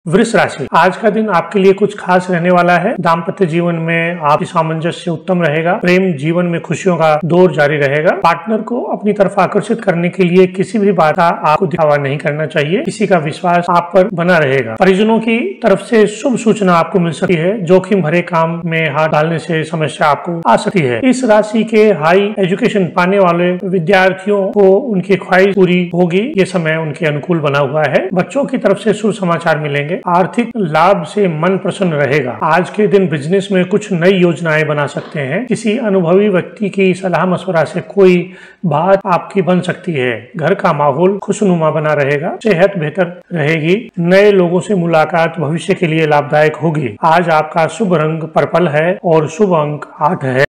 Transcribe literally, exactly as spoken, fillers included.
वृष राशि, आज का दिन आपके लिए कुछ खास रहने वाला है। दाम्पत्य जीवन में आपकी सामंजस्य उत्तम रहेगा। प्रेम जीवन में खुशियों का दौर जारी रहेगा। पार्टनर को अपनी तरफ आकर्षित करने के लिए किसी भी बात का आपको दिखावा नहीं करना चाहिए। किसी का विश्वास आप पर बना रहेगा। परिजनों की तरफ से शुभ सूचना आपको मिल सकती है। जोखिम भरे काम में हाथ डालने से समस्या आपको आ सकती है। इस राशि के हाई एजुकेशन पाने वाले विद्यार्थियों को उनकी ख्वाहिश पूरी होगी। ये समय उनके अनुकूल बना हुआ है। बच्चों की तरफ से शुभ समाचार मिलेंगे। आर्थिक लाभ से मन प्रसन्न रहेगा। आज के दिन बिजनेस में कुछ नई योजनाएं बना सकते हैं। किसी अनुभवी व्यक्ति की सलाह मशवरा से कोई बात आपकी बन सकती है। घर का माहौल खुशनुमा बना रहेगा। सेहत बेहतर रहेगी। नए लोगों से मुलाकात भविष्य के लिए लाभदायक होगी। आज आपका शुभ रंग पर्पल है और शुभ अंक आठ है।